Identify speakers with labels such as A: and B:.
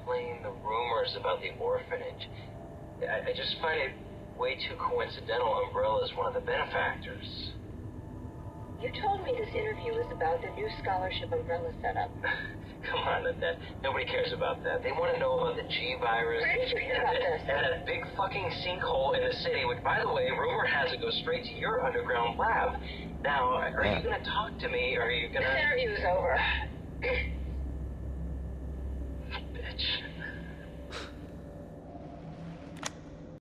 A: explain the rumors about the orphanage. I just find it way too coincidental Umbrella's one of the benefactors.
B: You told me this interview was about the new scholarship Umbrella set up.
A: Come on, Annette. Nobody cares about that. They want to know about the G virus.
B: Where did you hear about this?
A: And that big fucking sinkhole in the city, which, by the way, rumor has it goes straight to your underground lab. Now, are you going to talk to me, or are you going to...
B: This interview is over.